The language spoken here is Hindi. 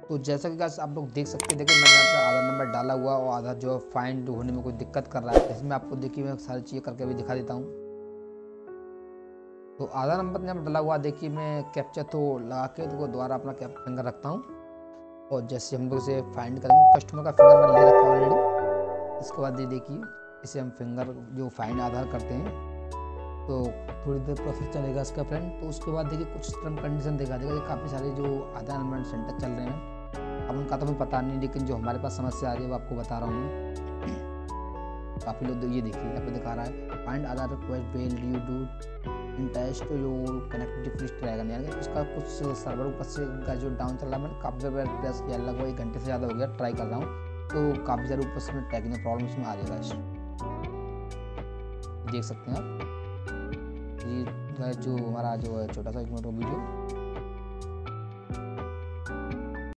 तो जैसा कि गाइस आप लोग देख सकते हैं, देखिए मैंने यहाँ पे आधार नंबर डाला हुआ और आधार जो फाइंड होने में कोई दिक्कत कर रहा है। इसमें आपको देखिए मैं सारी चीज़ें करके भी दिखा देता हूँ। तो आधार नंबर जब डाला हुआ, देखिए मैं कैप्चा तो लगा के तो दोबारा अपना फिंगर रखता हूँ और जैसे हम लोग इसे फाइंड करेंगे, कस्टमर का फिंगर मैंने ले रखा ऑलरेडी। इसके बाद ये देखिए इसे हम फिंगर जो फाइंड आधार करते हैं तो थोड़ी देर प्रोसेस चलेगा इसका फ्रेंड। तो उसके बाद देखिए कुछ टर्म कंडीशन दिखा देगा। काफ़ी सारे जो आधार एनरोलमेंट सेंटर चल रहे हैं, अब उनका तो हमें पता नहीं, लेकिन जो हमारे पास समस्या आ रही है वो आपको बता रहा हूँ मैं। काफ़ी लोग ये देखिए यहाँ पे दिखा रहा है find Aadhaar request well due to इंटेस्ट जो कनेक्टिविटी फ्रिस्ट रहेगा, यानी कि उसका कुछ सर्वर ऊपर से का जो डाउन चल रहा है। मैंने काफ़ी बार प्रेस किया, लगभग 1 घंटे से ज़्यादा हो गया ट्राई कर रहा हूँ। तो काफ़ी ज़्यादा ऊपर से टेक्निकल प्रॉब्लम इसमें आ जाएगा। देख सकते हैं आप, ये जो हमारा जो है छोटा सा 1 मिनट वीडियो